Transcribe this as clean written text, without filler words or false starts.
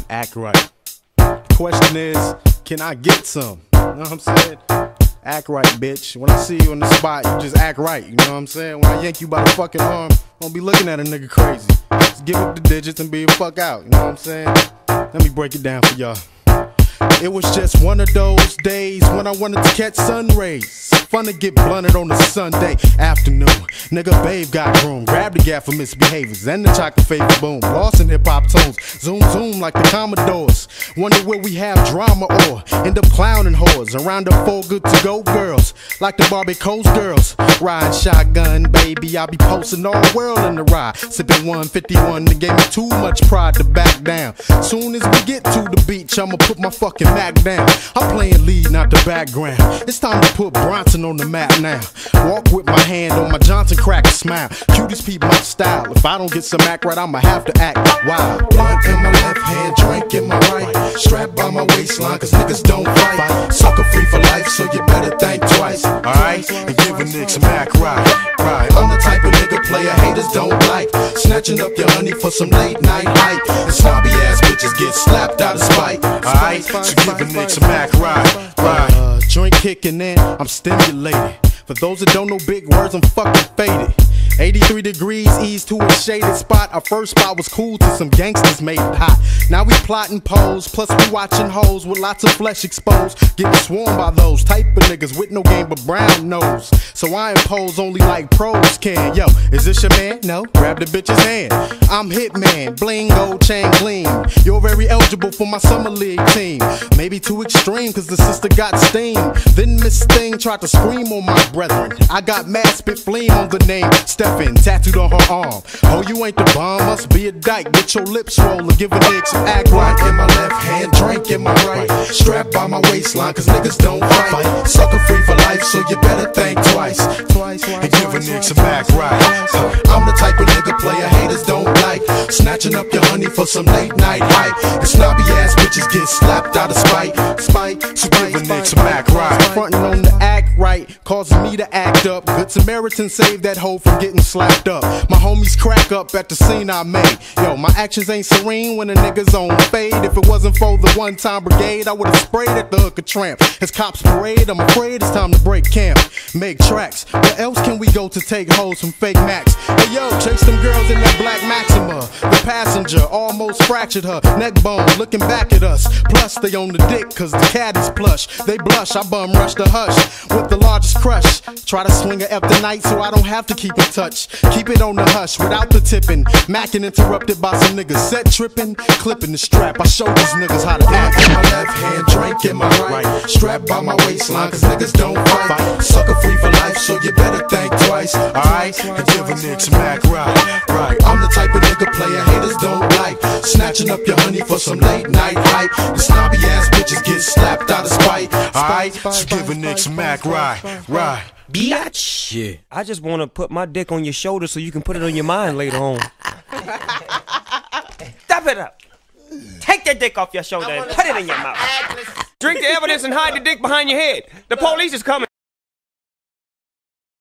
act right. The question is, can I get some? You know what I'm saying? Act right, bitch. When I see you in the spot, you just act right. You know what I'm saying? When I yank you by the fucking arm, don't be looking at a nigga crazy. Just give up the digits and be the fuck out. You know what I'm saying? Let me break it down for y'all. It was just one of those days when I wanted to catch sun rays. Fun to get blunted on a Sunday afternoon. Nigga babe got groom, grabbed the gap for misbehaviors and the chocolate favor boom. Lost in hip hop tones, zoom zoom like the Commodores. Wonder where we have drama or end up clowning whores around the four good to go girls, like the Barbie Coast girls. Riding shotgun, baby, I be posting all the world in the ride. Sipping 151, they gave me too much pride to back down. Soon as we get to the beach, I'ma put my fucking Mac down. I'm playing lead, not the background. It's time to put Bronson on the map now. Walk with my hand on my Johnson cracker smile. Cuties peep my style. If I don't get some act right, I'ma have to act wild. Blunt in my left hand, drink in my right. Strapped by my waistline, cause niggas don't fight. Sucker free for life, so you better think twice. Alright? And give a nigga some act right. I'm the type of nigga player haters don't like. Snatching up your honey for some late night hype. And snobby ass bitches get slapped out of spite. Alright? So give a nigga some act right. Joint kicking in, I'm stimulated. For those that don't know big words, I'm fucking faded. 83 degrees, ease to a shaded spot. Our first spot was cool till some gangsters made it hot. Now we plotting pose, plus we watching hoes with lots of flesh exposed. Getting swarmed by those type of niggas with no game but brown nose. So I impose only like pros can. Yo, is this your man? No, grab the bitch's hand. I'm Hitman, bling, gold chain gleam. You're very eligible for my summer league team. Maybe too extreme cause the sister got steam. Then Miss Thing tried to scream on my brethren. I got mad spit fleam on the name Stephen, tattooed on her arm. Oh, you ain't the bomb, must be a dyke. Get your lips rolling, give a nigga some act right. In my left hand, drink in my right. Strapped by my waistline, cause niggas don't fight. Sucker free for life, so you better think twice. And give a nigga some act right. I'm the type of nigga player haters don't like. Snatching up your honey for some late night hype. And snobby ass bitches get slapped out of spite. So give a nigga some act right. Frontin' on the act right causes me to act up. Good Samaritan saved that hoe from getting slapped up. My homies crack up at the scene I made. Yo, my actions ain't serene when a nigga's on fade. If it wasn't for the one-time brigade, I would've sprayed at the hooker tramp. As cops parade, I'm afraid it's time to break camp. Make tracks. Where else can we go to take hoes from fake Macs? Hey yo, chase them girls in that black Maxima. The passenger almost fractured her neck bone, looking back at us. Plus they on the dick cause the cat is plush. They blush, I bum rush the hush with the largest crush. Try to swing her up the night so I don't have to keep in touch. Keep it on the hush without the tipping. Mackin' interrupted by some niggas set tripping. Clipping the strap, I show these niggas how to act. In my left hand, drink in my right. Strapped by my waistline cause niggas don't fight. Sucker free for life, so you better think twice. Alright? And give a nigga some act right. I'm the type of nigga player haters don't like. Snatching up your honey for some late night hype. The snobby ass bitches get slapped out of spite. Alright? So give a nigga some act right. Biatch. Yeah. I just want to put my dick on your shoulder so you can put it on your mind later on. Step it up. Take your dick off your shoulder and put it in your mouth. Drink the evidence and hide the dick behind your head. The police is coming.